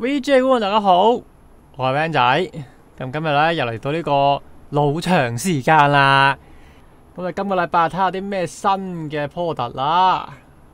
VG 觀眾大家好，我係 Van 仔，咁今日咧又嚟到呢個老場時間啦。咁啊，今個禮拜睇下啲咩新嘅 product 啦。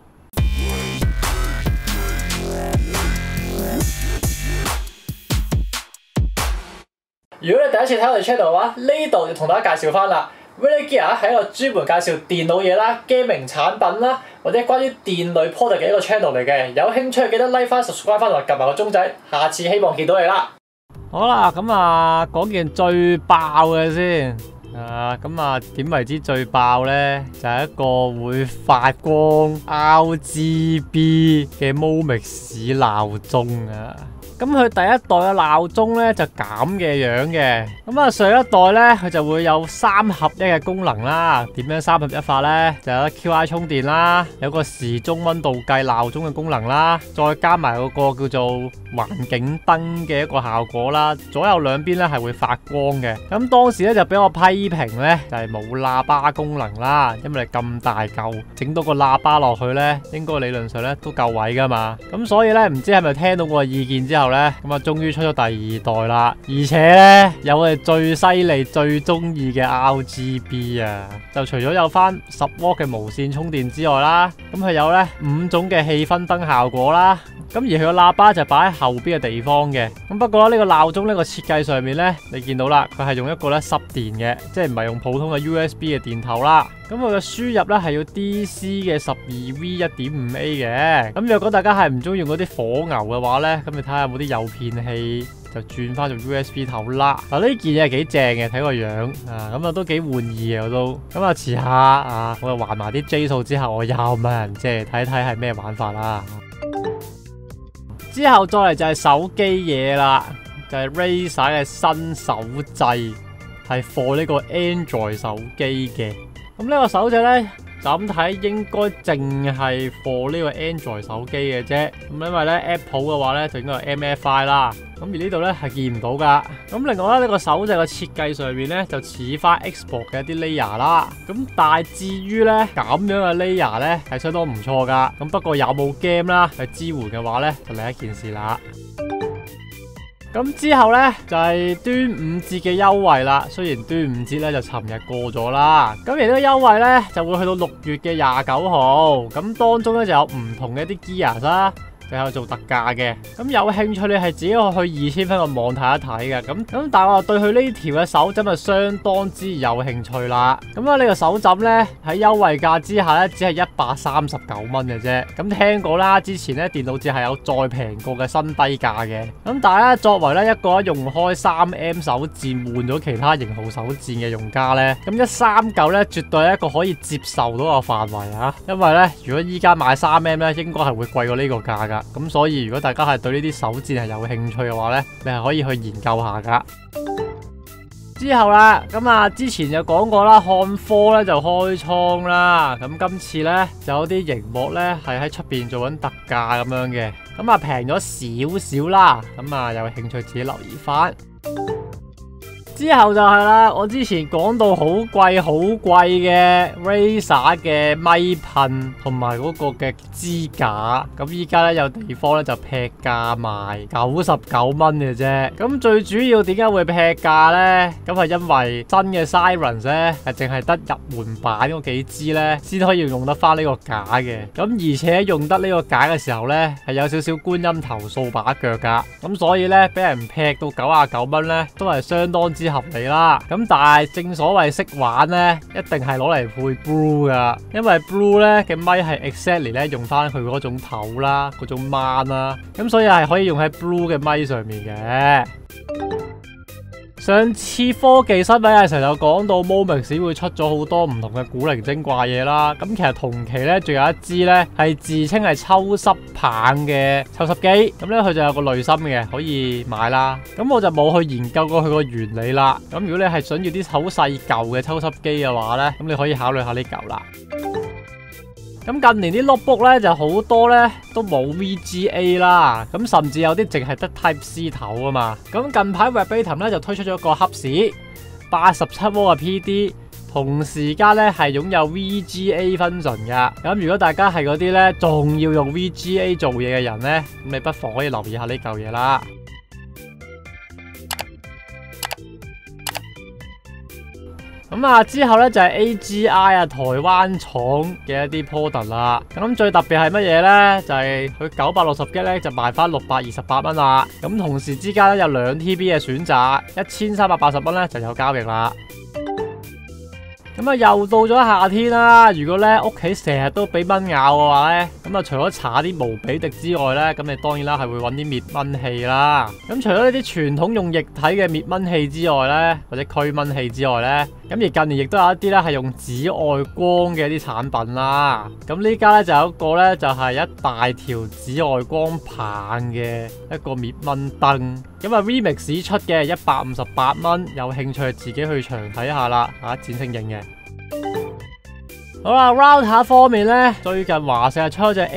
如果你第一次睇我哋 channel 嘅話，呢度就同大家介紹翻啦。Really Gear 係一個專門介紹電腦嘢啦、gaming產品啦，或者關於電類 product 嘅一個 channel 嚟嘅。有興趣記得 like 翻、subscribe 翻同埋撳埋個鐘仔。下次希望見到你啦。好啦，咁啊講件最爆嘅先。咁啊點為之最爆呢？就係一個會發光 RGB 嘅 Momix 鬧鐘啊！咁佢第一代嘅鬧鐘咧就咁嘅樣嘅，咁啊上一代咧佢就會有3合1嘅功能啦。點樣3合1法咧？就有得 QI 充電啦，有個時鐘溫度計鬧鐘嘅功能啦，再加埋嗰個叫做環境燈嘅一個效果啦。左右兩邊咧係會發光嘅。咁當時咧就俾我批評咧，就係冇喇叭功能啦，因為你咁大嚿整到個喇叭落去咧，應該理論上咧都夠位噶嘛。咁所以咧唔知係咪聽到我嘅意見之後咧，咁啊終於出咗第2代啦，而且咧有我哋最犀利、最中意嘅 RGB 啊！就除咗有翻10W 嘅無線充電之外啦，咁佢有咧5種嘅氣氛燈效果啦。咁而佢個喇叭就擺喺後邊嘅地方嘅。咁不過呢個鬧鐘呢個設計上面咧，你見到啦，佢係用一個咧濕電嘅，即係唔係用普通嘅 USB 嘅電頭啦。咁佢嘅輸入咧係要 DC 嘅 12V 1.5A 嘅。咁若果大家係唔中意用嗰啲火牛嘅話咧，咁你睇下有冇啲誘騙器就轉翻做 USB 頭啦。嗱，呢件嘢係幾正嘅，睇個樣啊，咁啊都幾滿意嘅我都。咁啊遲下啊，我又還埋啲 J 數之後，我又問人借睇睇係咩玩法啦。之後再嚟就係手機嘢啦，就係 Razer 嘅新手掣，係 for 呢個 Android 手機嘅。咁呢個手掣呢，就咁睇應該淨係 for 呢個 Android 手機嘅啫。咁因為呢 Apple 嘅話呢，就應該係 MFI 啦。咁而呢度呢，係見唔到噶。咁另外呢個手掣嘅設計上面呢，就似翻 Xbox 嘅一啲 layer 啦。咁但係至於呢咁樣嘅 layer 呢，係相當唔錯噶。咁不過有冇 game 啦係支援嘅話呢，就另一件事啦。咁之後呢，就係端午節嘅優惠啦。雖然端午節呢就尋日過咗啦，咁而呢個優惠呢，就會去到6月嘅29號。咁當中呢，就有唔同嘅一啲 gear 啦，就有做特價嘅。咁有興趣你係自己去2000分個網睇一睇嘅。咁但係我對佢呢條嘅手枕係相當之有興趣啦。咁啊呢個手枕呢，喺優惠價之下呢，只係139蚊嘅啫。咁聽過啦，之前呢電腦節係有再平過嘅新低價嘅。咁但係咧作為呢一個用開 3M 手掣換咗其他型號手掣嘅用家呢，咁139呢絕對係一個可以接受到嘅範圍啊。因為呢，如果依家買 3M 呢，應該係會貴過呢個價噶。咁所以如果大家係對呢啲手掣係有興趣嘅話呢，你係可以去研究下噶。之後啦，咁啊之前就講過啦，漢科咧就開倉啦。咁今次呢，就有啲熒幕呢係喺出邊做緊特價咁樣嘅，咁啊平咗少少啦。咁啊有興趣自己留意翻。之後就係啦，我之前講到好貴嘅 Razer 嘅咪噴同埋嗰個嘅支架，咁依家咧有地方咧就劈價賣99蚊嘅啫。咁最主要點解會劈價呢？咁係因為新嘅 Sirens 咧係淨係得入門版嗰幾支咧先可以用得翻呢個架嘅。咁而且用得呢個架嘅時候咧係有少少觀音頭掃把腳噶。咁所以咧俾人劈到99蚊咧都係相當之合理啦。咁但係正所謂識玩呢，一定係攞嚟配 Blue 噶，因為 Blue 咧嘅咪係 exactly 咧用翻佢嗰種頭啦，嗰種 man 啦，咁所以係可以用喺 Blue 嘅咪上面嘅。上次科技新聞嘅時候就講到 Momix 會出咗好多唔同嘅古靈精怪嘢啦。咁其實同期咧仲有一支咧係自稱係抽濕棒嘅抽濕機，咁咧佢就有個濾芯嘅可以買啦。咁我就冇去研究過佢個原理啦。咁如果你係想要啲好細舊嘅抽濕機嘅話咧，咁你可以考慮下呢嚿啦。咁近年啲 notebook 咧就好多咧都冇 VGA 啦，咁甚至有啲淨係得 Type C 頭啊嘛。咁近排 Verbatim 咧就推出咗個恰士87W嘅 PD。 同時間咧係擁有 VGA function 噶。咁如果大家係嗰啲咧仲要用 VGA 做嘢嘅人咧，咁你不妨可以留意下呢嚿嘢啦。咁啊，之後咧就係 AGI 啊，台灣廠嘅一啲 product 啦。咁最特別係乜嘢咧？就係佢960G 咧就賣翻628蚊啦。咁同時之間咧有2TB 嘅選擇，1380蚊咧就有交易啦。咁啊，又到咗夏天啦！如果咧屋企成日都俾蚊咬嘅話咧，咁啊除咗搽啲無比滴之外咧，咁你當然啦係會揾啲滅蚊器啦。咁除咗呢啲傳統用液體嘅滅蚊器之外咧，或者驅蚊器之外咧，咁而近年亦都有一啲咧係用紫外光嘅一啲產品啦。咁呢家咧就有一個咧就係一大條紫外光棒嘅一個滅蚊燈。咁啊 Remix 出嘅158蚊，有興趣自己去場睇下啦，展星影嘅。好啦 ，Router 方面咧，最近華碩出咗隻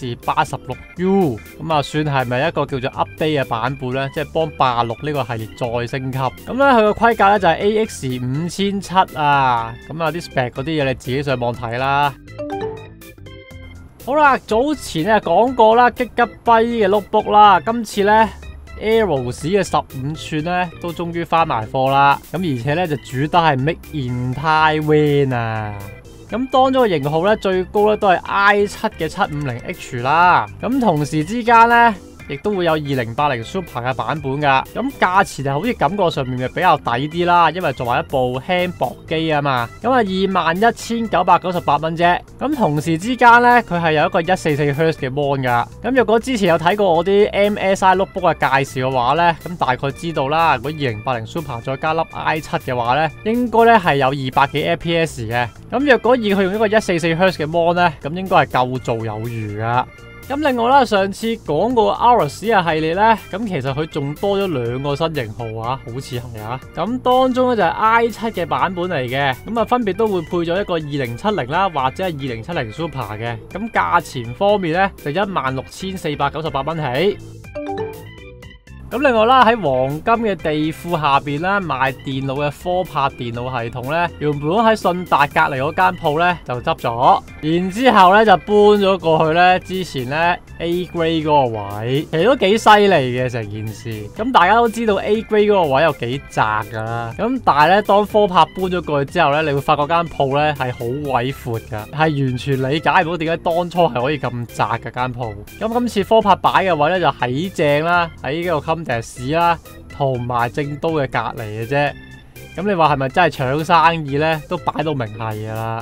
AX86U， 咁啊算係咪一個叫做 update 嘅版本咧？即係幫86呢個系列再升級。咁咧佢個規格咧就係 AX5700啊。咁啊啲 spec 嗰啲嘢你自己上網睇啦。好啦，早前咧講過啦，Gigabyte嘅 notebook 啦，今次咧 Aros 嘅15寸咧都終於翻埋貨啦。咁而且咧就主打係 Made in Taiwan 啊。咁當中嘅型號咧最高咧都係 i7 嘅750H 啦。咁同時之間咧，亦都會有2080 Super 嘅版本噶。咁價錢係好似感覺上面嘅比較抵啲啦，因為作為一部輕薄機啊嘛。咁啊21,998蚊啫。咁同時之間咧，佢係有一個144Hz 嘅 mon 噶。咁若果之前有睇過我啲 MSI notebook 嘅介紹嘅話咧，咁大概知道啦。如果2080 Super 再加粒 i7 嘅話咧，應該咧係有200幾 FPS 嘅。咁若果以佢用一個144Hz 嘅 mon 咧，咁應該係夠做有餘噶。咁另外啦，上次講過 Aros 嘅系列咧，咁其實佢仲多咗2個新型號啊，好似係啊。咁當中咧就係 i7 嘅版本嚟嘅，咁啊分別都會配咗一個2070啦，或者係2070 Super 嘅。咁價錢方面咧就16,498蚊起。咁另外啦，喺黃金嘅地庫下邊咧賣電腦嘅科柏電腦系統咧，原本喺信達隔籬嗰間鋪咧就執咗，然之後咧就搬咗過去咧之前咧 A grade 嗰個位，其實都幾犀利嘅成件事。咁大家都知道 A grade 嗰個位有幾窄噶啦，咁但係咧當科柏搬咗過去之後咧，你會發覺間鋪咧係好鬼闊噶，係完全理解唔到點解當初係可以咁窄嘅間鋪。咁今次科柏擺嘅位咧就喺正啦，喺呢個市啦，同埋正都嘅隔籬嘅啫。咁你話係咪真係搶生意呢？都擺到明係噶啦。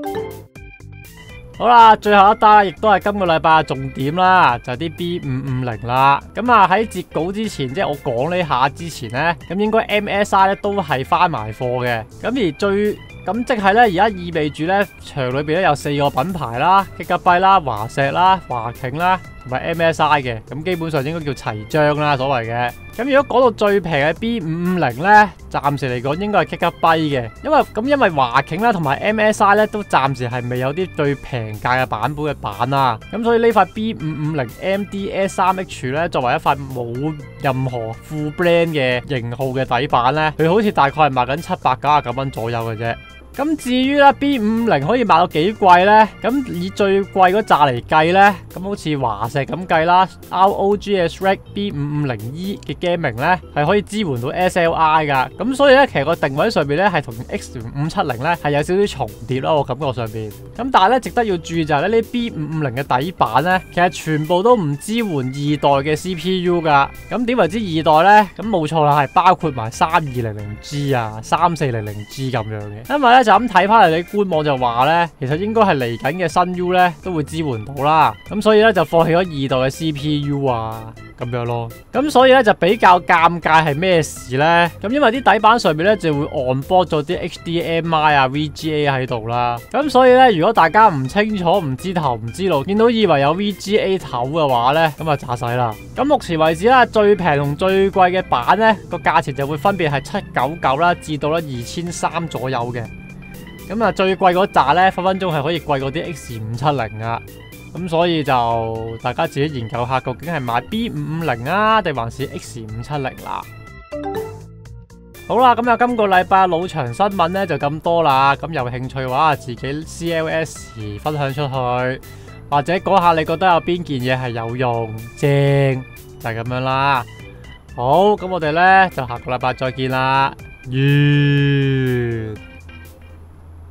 好啦，最後一單亦都係今個禮拜嘅重點啦，就係啲 B550啦。咁啊喺截稿之前，即係我講呢下之前呢，咁應該 MSI 咧都係翻埋貨嘅。咁即係咧，而家意味住咧場裏邊咧有4個品牌啦，Gigabyte啦、華碩啦、華擎啦，同埋 MSI 嘅。咁基本上應該叫齊章啦，所謂嘅。咁如果講到最平嘅 B550咧，暫時嚟講應該係 Gigabyte 嘅，因為華擎啦同埋 MSI 咧都暫時係未有啲最平價嘅版本嘅板啦。咁所以呢塊 B550 MDS3H 咧，作為一塊冇任何副 brand 嘅型號嘅底板咧，佢好似大概係賣緊799蚊左右嘅啫。咁至於咧 B550可以賣到幾貴呢？咁以最貴嗰扎嚟計呢，咁好似華碩咁計啦 ，ROG 嘅 Strix B550E 嘅 Gaming 呢係可以支援到 SLI 噶。咁所以呢，其實個定位上面呢係同 X570呢係有少少重疊咯，我感覺上邊。咁但係呢，值得要注意就係呢 B550嘅底板呢，其實全部都唔支援2代嘅 CPU 噶。咁點為之2代呢？咁冇錯啦，係包括埋 3200G 啊、3400G 咁樣嘅。因為呢，就咁睇翻嚟，你官網就話咧，其實應該係嚟緊嘅新 U 咧都會支援到啦。咁所以咧就放棄咗2代嘅 CPU 啊，咁樣咯。咁所以咧就比較尷尬係咩事咧？咁因為啲底板上面咧就會 onboard 咗啲 HDMI 啊、VGA 喺度啦。咁所以咧，如果大家唔清楚、唔知頭、唔知路，見到以為有 VGA 頭嘅話咧，咁啊詐死啦。咁目前為止啦，最平同最貴嘅板咧個價錢就會分別係799啦，至到啦2300左右嘅。咁啊，最貴嗰扎咧，分分鐘係可以貴過啲 X570啊！咁所以就大家自己研究下，究竟係買 B550啊，定還是 X570啦？ 好啦，咁今個禮拜腦場新聞呢就咁多啦。咁有興趣嘅話，自己 CLS 分享出去，或者講下你覺得有邊件嘢係有用正，就係咁樣啦。好，咁我哋呢就下個禮拜再見啦。完。